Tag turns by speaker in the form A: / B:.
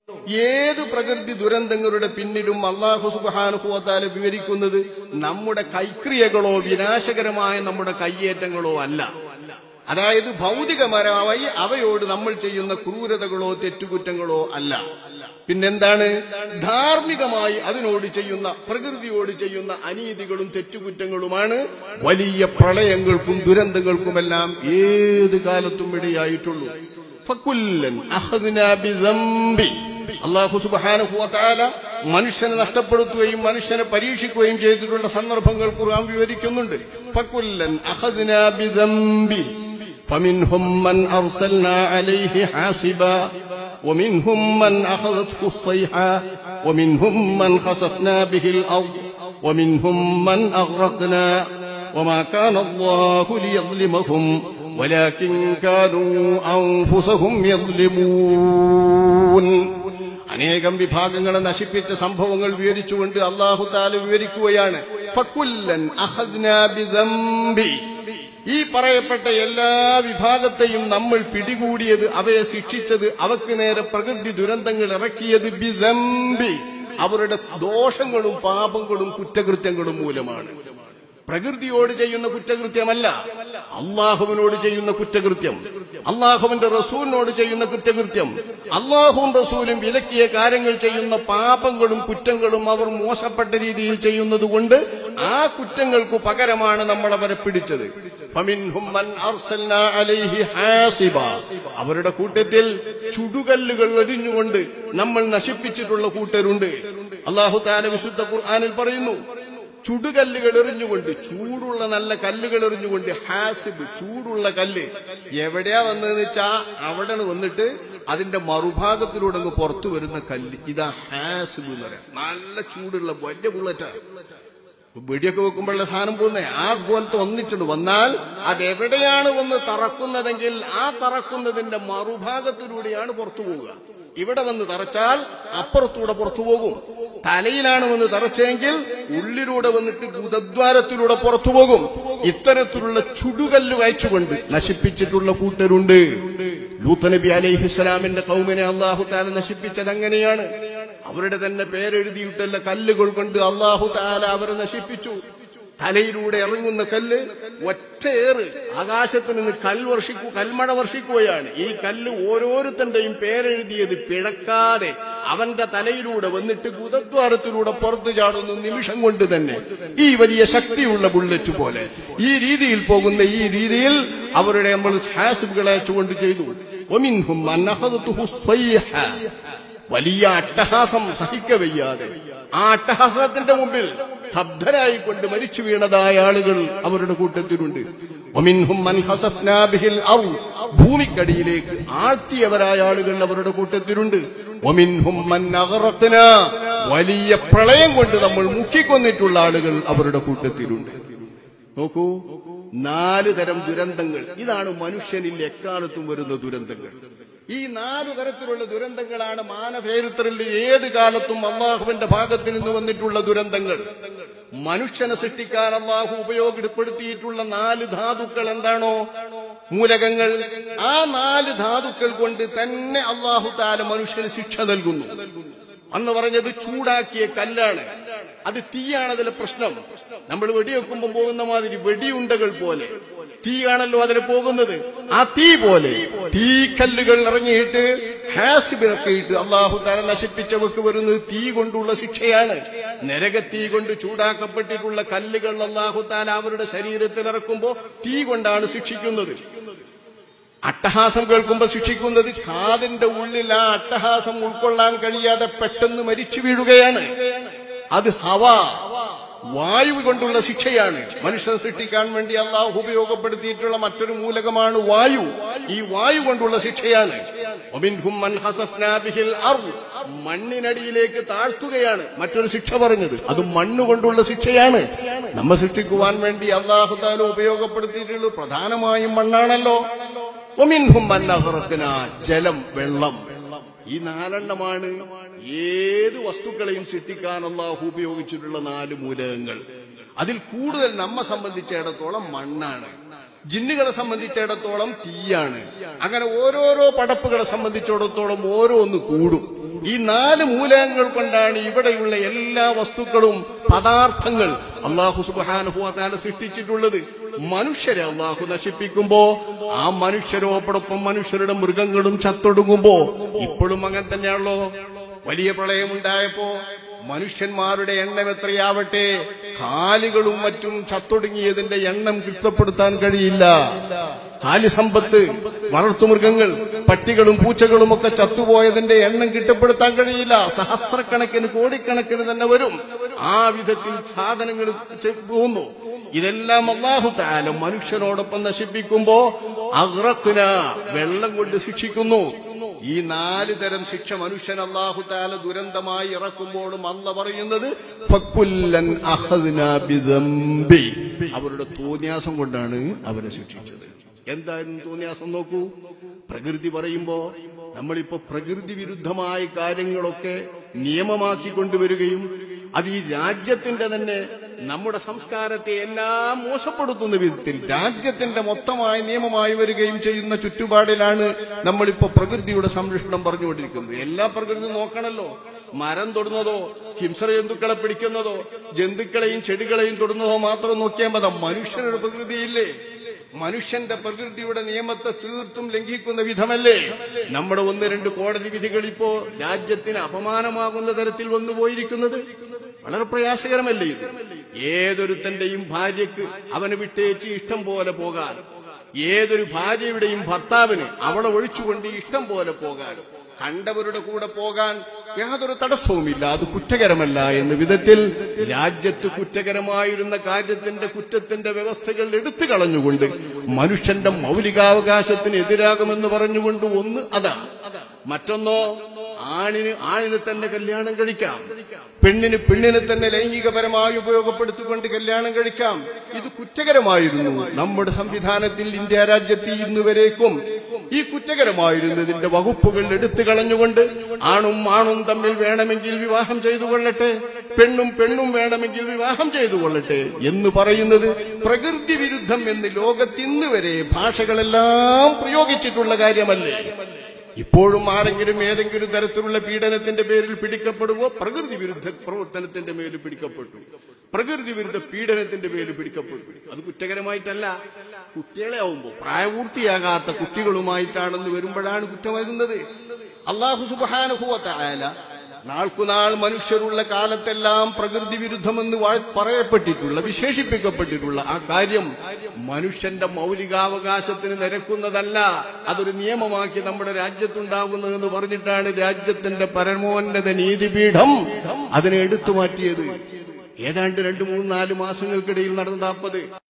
A: ഏത് പ്രകൃതി ദുരന്തങ്ങളുടെ പിന്നിലും അല്ലാഹു സുബ്ഹാനഹു വ തആല വിവരിക്കുന്നത് നമ്മുടെ കൈക്രിയകളോ വിനാശകരമായ നമ്മുടെ കയ്യേറ്റങ്ങളോ അല്ല. അതായത് ഭൗതികപരമായി അവയോട് നമ്മൾ ചെയ്യുന്ന ക്രൂരതകളോ തെറ്റുകുറ്റങ്ങളോ അല്ല. പിന്നെന്താണ്? ധാർമ്മികമായി അതിനോട് ചെയ്യുന്ന, പ്രകൃതിയോട് ചെയ്യുന്ന അനീതികളും തെറ്റുകുറ്റങ്ങളുമാണ് വലിയ പ്രളയങ്ങൾക്കും ദുരന്തങ്ങൾക്കുമെല്ലാം ഏത് കാലത്തും ഇടയായിട്ടുള്ളൂ. ഫകുല്ലൻ അഖദ്നാ ബിദംബി. അല്ലാഹു സുബ്ഹാനഹു വ തആല മനുഷ്യനെ നഷ്ടപ്പെടുത്തുകയും മനുഷ്യനെ പരീക്ഷിക്കുകയും ചെയ്തിട്ടുള്ള സന്ദർഭങ്ങൾ ഖുർആൻ വിവരിക്കുന്നുണ്ട്. ഫകുല്ലൻ അഖദ്നാ ബിദംബി ഫമിൻഹും മൻ അർസൽനാ അലൈഹി ഹാസിബാ ومنهم من أخذته الصيحة ومنهم من خسفنا به الأرض ومنهم من أغرقنا وما كان الله ليظلمهم ولكن كانوا أنفسهم يظلمون. അനേകം വിഭാഗങ്ങളെ നശിപ്പിച്ച സംഭവങ്ങൾ വിവരിച്ചുകൊണ്ട് അല്ലാഹു തആല വിവരിക്കുകയാണ്. ഫകുല്ലൻ അഖദ്നാ ബിദംബി. ഈ പറയപ്പെട്ട എല്ലാ വിഭാഗത്തെയും നമ്മൾ പിടികൂടിയത്, അവയെ ശിക്ഷിച്ചത്, അവക്ക് നേരെ പ്രകൃതി ദുരന്തങ്ങൾ ഇറക്കിയത് ബിദംബി, അവരുടെ ദോഷങ്ങളും പാപങ്ങളും കുറ്റകൃത്യങ്ങളും മൂലമാണ്. പ്രകൃതിയോട് ചെയ്യുന്ന കുറ്റകൃത്യമല്ല, അള്ളാഹുവിനോട് ചെയ്യുന്ന കുറ്റകൃത്യം, അള്ളാഹുവിന്റെ റസൂലിനോട് ചെയ്യുന്ന കുറ്റകൃത്യം, അള്ളാഹുവും റസൂലും വിലക്കിയ കാര്യങ്ങൾ ചെയ്യുന്ന പാപങ്ങളും കുറ്റങ്ങളും അവർ മോശപ്പെട്ട രീതിയിൽ ചെയ്യുന്നത് കൊണ്ട് ആ കുറ്റങ്ങൾക്ക് പകരമാണ് നമ്മൾ അവരെ പിടിച്ചത്. ഫമിൻഹും മൻ അർസൽനാ അലൈഹി ഹാസിബാ. അവരുടെ കൂട്ടത്തിൽ ചുടുകല്ലുകൾ എറിഞ്ഞുകൊണ്ട് നമ്മൾ നശിപ്പിച്ചിട്ടുള്ള കൂട്ടരുണ്ട്. അല്ലാഹു തആല വിശുദ്ധ ഖുർആനിൽ പറയുന്നു, ചുടുകല്ലുകൾ എറിഞ്ഞുകൊണ്ട്, ചൂടുള്ള നല്ല കല്ലുകൾ എറിഞ്ഞുകൊണ്ട്. ഹാസിബ്, ചൂടുള്ള കല്ല് എവിടെയാ വന്നതെന്ന് വെച്ചാ അവിടെ വന്നിട്ട് അതിന്റെ മറുഭാഗത്തിലൂടെ അങ്ങ് പുറത്തു വരുന്ന കല്ല്, ഇതാ ഹാസിബ് എന്ന് പറയാം. നല്ല ചൂടുള്ള വലിയ ബുള്ളറ്റാ. വെടിയൊക്കെ വെക്കുമ്പോഴുള്ള സാധനം പോകുന്നേ ആ പോലത്തെ ഒന്നിട്ടുണ്ട് വന്നാൽ അതെവിടെയാണ് വന്ന് തറക്കുന്നതെങ്കിൽ ആ തറക്കുന്നതിന്റെ മറുഭാഗത്തിലൂടെയാണ് പുറത്തു പോവുക. ഇവിടെ വന്ന് തറച്ചാൽ അപ്പുറത്തൂടെ പുറത്തു പോകും. തലയിലാണ് വന്ന് തറച്ചെങ്കിൽ ഉള്ളിലൂടെ വന്നിട്ട് ഗുദദ്വാരത്തിലൂടെ പുറത്തു പോകും. ഇത്തരത്തിലുള്ള ചുടുകല്ല് വായിച്ചുകൊണ്ട് നശിപ്പിച്ചിട്ടുള്ള കൂട്ടരുണ്ട്. ലൂത്ത് നബി അലൈഹിസ്സലാമിന്റെ ഖൗമിനെ അല്ലാഹു തആല നശിപ്പിച്ചത് അങ്ങനെയാണ്. അവരുടെ തന്നെ പേരെഴുതിയിട്ടുള്ള കല്ലുകൾ കൊണ്ട് അല്ലാഹു തആല അവരെ നശിപ്പിച്ചു. തലയിലൂടെ ഇറങ്ങുന്ന കല്ല് ഒറ്റയേറ് ആകാശത്ത് നിന്ന് കൽമഴ വർഷിക്കുകയാണ്. ഈ കല്ല് ഓരോരുത്തന്റെയും പേരെഴുതിയത് പിഴക്കാതെ അവന്റെ തലയിലൂടെ വന്നിട്ട് ഗുദദ്വാരത്തിലൂടെ പുറത്തു ചാടുന്ന നിമിഷം കൊണ്ട് തന്നെ ഈ വലിയ ശക്തിയുള്ള ബുള്ളറ്റ് പോലെ ഈ രീതിയിൽ പോകുന്ന ഈ രീതിയിൽ അവരുടെ നമ്മൾ ഹാസിബുകളെ അയച്ചുകൊണ്ട് ചെയ്തു. വമിൻഹും മൻ അഖദതുഹു സ്വൈഹ. വലിയ അട്ടഹാസം സഹിക്കവയ്യാതെ ആ അട്ടഹാസത്തിന്റെ മുമ്പിൽ സ്തബ്ധരായിക്കൊണ്ട് മരിച്ചു വീണതായ ആളുകൾ അവരുടെ കൂട്ടത്തിലുണ്ട്. വമിൻഹും മൻ ഖസഫ്നാ ബിഹിൽ അർദ്. ഭൂമിക്കടിയിലേക്ക് ആഴ്ത്തിയവരായ ആളുകൾ അവരുടെ കൂട്ടത്തിലുണ്ട്. വമിൻഹും മൻ അഗ്റഖ്നാ. വലിയ പ്രളയം കൊണ്ട് നമ്മൾ മുക്കിക്കൊന്നിട്ടുള്ള ആളുകൾ അവരുടെ കൂട്ടത്തിലുണ്ട്. നോക്കൂ, 4 തരം ദുരന്തങ്ങൾ. ഇതാണ് മനുഷ്യനിൽ എക്കാലത്തും വരുന്ന ദുരന്തങ്ങൾ. ഈ 4 തരത്തിലുള്ള ദുരന്തങ്ങളാണ് മാനവചരിത്രത്തിൽ ഏത് കാലത്തും അള്ളാഹുവിന്റെ ഭാഗത്ത് നിന്ന് വന്നിട്ടുള്ള ദുരന്തങ്ങൾ. മനുഷ്യനെ സൃഷ്ടിക്കാൻ അള്ളാഹു ഉപയോഗപ്പെടുത്തിയിട്ടുള്ള 4 ധാതുക്കൾ എന്താണോ, മൂലകങ്ങൾ, ആ 4 ധാതുക്കൾ കൊണ്ട് തന്നെ അള്ളാഹു തആല മനുഷ്യന് ശിക്ഷ നൽകുന്നു. അന്ന് പറഞ്ഞത് ചൂടാക്കിയ കല്ലാണ്, അത് തീയാണ്. അതിലെ പ്രശ്നം നമ്മൾ വെടിവെക്കുമ്പോൾ പോകുന്ന മാതിരി വെടിയുണ്ടകൾ പോലെ തീയാണല്ലോ അതിൽ പോകുന്നത്. ആ തീ പോലെ തീക്കല്ലുകൾ ഇറങ്ങിയിട്ട് ഹാസിബിറക്കിയിട്ട് അല്ലാഹു തആല നശിപ്പിച്ചവർക്ക് വരുന്നത് തീ കൊണ്ടുള്ള ശിക്ഷയാണ്. നരകത്തീ കൊണ്ട് ചൂടാക്കപ്പെട്ടിട്ടുള്ള കല്ലുകൾ അല്ലാഹു തആല അവരുടെ ശരീരത്തിൽ ഇറക്കുമ്പോൾ തീ കൊണ്ടാണ് ശിക്ഷിക്കുന്നത്. അട്ടഹാസം കേൾക്കുമ്പോൾ ശിക്ഷിക്കുന്നത് കാതിന്റെ ഉള്ളിൽ ആ അട്ടഹാസം ഉൾക്കൊള്ളാൻ കഴിയാതെ പെട്ടെന്ന് മരിച്ചു വീഴുകയാണ്. അത് വായു കൊണ്ടുള്ള ശിക്ഷയാണ്. മനുഷ്യനെ സൃഷ്ടിക്കാൻ വേണ്ടി അല്ലാഹു ഉപയോഗപ്പെടുത്തിയിട്ടുള്ള മറ്റൊരു മൂലകമാണ് വായു. ഈ വായു കൊണ്ടുള്ള ശിക്ഷയാണ്. വമിൻഹും മൻ ഖസഫ്നാ ബിഹിൽ അർദ്. മണ്ണിനടിയിലേക്ക് താഴ്ത്തുകയാണ് മറ്റൊരു ശിക്ഷ പറഞ്ഞത്. അത് മണ്ണ് കൊണ്ടുള്ള ശിക്ഷയാണ്. നമ്മെ സൃഷ്ടിക്കുവാൻ വേണ്ടി അല്ലാഹു തആല ഉപയോഗപ്പെടുത്തിയിട്ടുള്ളത് പ്രധാനമായും മണ്ണാണല്ലോ. വമിൻഹും മൻ അഗ്റഖ്നാ. ജലം, വെള്ളം. ഈ 4 ഏത് വസ്തുക്കളെയും സൃഷ്ടിക്കാൻ അല്ലാഹു ഉപയോഗിച്ചിട്ടുള്ള 4 മൂലകങ്ങൾ. അതിൽ കൂടുതൽ നമ്മെ സംബന്ധിച്ചിടത്തോളം മണ്ണാണ്, ജിന്നുകളെ സംബന്ധിച്ചിടത്തോളം തീയാണ്. അങ്ങനെ ഓരോരോ പടപ്പുകളെ സംബന്ധിച്ചിടത്തോളം ഓരോന്ന് കൂടും. ഈ 4 മൂലകങ്ങൾ കൊണ്ടാണ് ഇവിടെയുള്ള എല്ലാ വസ്തുക്കളും പദാർത്ഥങ്ങൾ അല്ലാഹു സുബ്ഹാനഹു വ തആല സൃഷ്ടിച്ചിട്ടുള്ളത്. മനുഷ്യരെ അല്ലാഹു നശിപ്പിക്കുമ്പോ ആ മനുഷ്യരോടൊപ്പം മനുഷ്യരുടെ മൃഗങ്ങളും ചത്തൊടുങ്ങുമ്പോ ഇപ്പോഴും അങ്ങനെ തന്നെയാണല്ലോ. വലിയ പ്രളയമുണ്ടായപ്പോ മനുഷ്യന്മാരുടെ എണ്ണം എത്രയാവട്ടെ, കാലികളും മറ്റും ചത്തൊടുങ്ങിയതിന്റെ എണ്ണം തിട്ടപ്പെടുത്താൻ കഴിയില്ല. കാലിസമ്പത്ത്, വളർത്തുമൃഗങ്ങൾ, പട്ടികളും പൂച്ചകളും ഒക്കെ ചത്തുപോയതിന്റെ എണ്ണം തിട്ടപ്പെടുത്താൻ കഴിയില്ല. സഹസ്രക്കണക്കിന് കോടിക്കണക്കിന് തന്നെ വരും. ആ വിധത്തിൽ സാധനങ്ങൾ പോകുന്നു. ഇതെല്ലാം അല്ലാഹു തആല മനുഷ്യനോടൊപ്പം നശിപ്പിക്കുമ്പോ അഗ്റഖ്ന, വെള്ളം കൊണ്ട് ശിക്ഷിക്കുന്നു. ഈ 4 തരം ശിക്ഷ മനുഷ്യൻ അല്ലാഹു തആല ദുരന്തമായി ഇറക്കുമ്പോഴും അല്ലാഹു പറയുന്നത് ഫകുല്ലൻ അഖദ്നാ ബിദംബി, അവരുടെ തോന്നിയാസം കൊണ്ടാണ് അവരെ ശിക്ഷിച്ചത്. എന്തായിരുന്നു തോന്നിയാസം നോക്കൂ. പ്രകൃതി പറയുമ്പോ നമ്മളിപ്പോ പ്രകൃതി വിരുദ്ധമായ കാര്യങ്ങളൊക്കെ നിയമമാക്കി കൊണ്ടുവരികയും അത് ഈ രാജ്യത്തിന്റെ തന്നെ നമ്മുടെ സംസ്കാരത്തെ എല്ലാം മോശപ്പെടുത്തുന്ന വിധത്തിൽ രാജ്യത്തിന്റെ മൊത്തമായ നിയമമായി വരികയും ചെയ്യുന്ന ചുറ്റുപാടിലാണ് നമ്മളിപ്പോ പ്രകൃതിയുടെ സംരക്ഷണം പറഞ്ഞുകൊണ്ടിരിക്കുന്നത്. എല്ലാ പ്രകൃതി നോക്കണല്ലോ. മരം തൊടുന്നതോ ഹിംസ്ര ജന്തുക്കളെ പിടിക്കുന്നതോ ജന്തുക്കളെയും ചെടികളെയും തൊടുന്നതോ മാത്രം നോക്കിയാൽ മതി. മനുഷ്യനൊരു പ്രകൃതിയില്ലേ? മനുഷ്യന്റെ പ്രകൃതിയുടെ നിയമത്തെ തീർത്തും ലംഘിക്കുന്ന വിധമല്ലേ നമ്മുടെ 1-2 കോടതി വിധികൾ ഇപ്പോ രാജ്യത്തിന് അപമാനമാകുന്ന തരത്തിൽ വന്നുപോയിരിക്കുന്നത്? വളരെ പ്രയാസകരമല്ലേ ഇത്? ഏതൊരുത്തന്റെയും ഭാര്യയ്ക്ക് അവനെ വിട്ടേച്ച് ഇഷ്ടം പോലെ പോകാൻ, ഏതൊരു ഭാര്യയുടെയും ഭർത്താവിന് അവളെ ഒഴിച്ചുകൊണ്ട് ഇഷ്ടം പോലെ പോകാൻ, കണ്ടവരുടെ കൂടെ പോകാൻ യാതൊരു തടസ്സവുമില്ല. അത് കുറ്റകരമല്ല എന്ന വിധത്തിൽ രാജ്യത്ത് കുറ്റകരമായിരുന്ന കാര്യത്തിന്റെ കുറ്റത്തിന്റെ വ്യവസ്ഥകൾ എടുത്തു കളഞ്ഞുകൊണ്ട് മനുഷ്യന്റെ മൗലികാവകാശത്തിന് എതിരാകുമെന്ന് പറഞ്ഞുകൊണ്ട് ഒന്ന് അതാണ്. മറ്റൊന്നോ, ആണിന് തന്നെ കല്യാണം കഴിക്കാം, പെണ്ണിനെ തന്നെ ലൈംഗികപരമായി ഉപയോഗപ്പെടുത്തിക്കൊണ്ട് കല്യാണം കഴിക്കാം. ഇത് കുറ്റകരമായിരുന്നു. നമ്മുടെ സംവിധാനത്തിൽ ഇന്ത്യ രാജ്യത്ത് ഇന്നുവരേക്കും ഈ കുറ്റകരമായിരുന്നതിന്റെ വകുപ്പുകൾ എടുത്തു കളഞ്ഞുകൊണ്ട് ആണും തമ്മിൽ വേണമെങ്കിൽ വിവാഹം ചെയ്തു കൊള്ളട്ടെ, പെണ്ണും വേണമെങ്കിൽ വിവാഹം ചെയ്തു കൊള്ളട്ടെ എന്ന് പറയുന്നത് പ്രകൃതി വിരുദ്ധം എന്ന് ലോകത്തിന്ന് വരെ ഭാഷകളെല്ലാം പ്രയോഗിച്ചിട്ടുള്ള കാര്യമല്ലേ? ഇപ്പോഴും ആരെങ്കിലും ഏതെങ്കിലും തരത്തിലുള്ള പീഡനത്തിന്റെ പേരിൽ പിടിക്കപ്പെടുവോ? പ്രകൃതി വിരുദ്ധ പ്രവർത്തനത്തിന്റെ മേൽ പിടിക്കപ്പെട്ടു, പ്രകൃതി വിരുദ്ധ പീഡനത്തിന്റെ പേരിൽ പിടിക്കപ്പെട്ടു. അത് കുറ്റകരമായിട്ടല്ല. കുട്ടികളെ ആവുമ്പോ പ്രായപൂർത്തിയാകാത്ത കുട്ടികളുമായിട്ടാണെന്ന് വരുമ്പോഴാണ് കുറ്റമാകുന്നത്. അല്ലാഹു സുബ്ഹാനഹു വ തആല നാൾക്കുനാൾ മനുഷ്യരുള്ള കാലത്തെല്ലാം പ്രകൃതി വിരുദ്ധമെന്ന് പറയപ്പെട്ടിട്ടുള്ള, വിശേഷിപ്പിക്കപ്പെട്ടിട്ടുള്ള ആ കാര്യം മനുഷ്യന്റെ മൗലികാവകാശത്തിന് നിരക്കുന്നതല്ല, അതൊരു നിയമമാക്കി നമ്മുടെ രാജ്യത്തുണ്ടാകുന്നതെന്ന് പറഞ്ഞിട്ടാണ് രാജ്യത്തിന്റെ പരമോന്നത നീതിപീഠം അതിനെ എടുത്തു മാറ്റിയത്. ഏതാണ്ട് 2-3-4 മാസങ്ങൾക്കിടയിൽ നടന്നതാപ്പത്.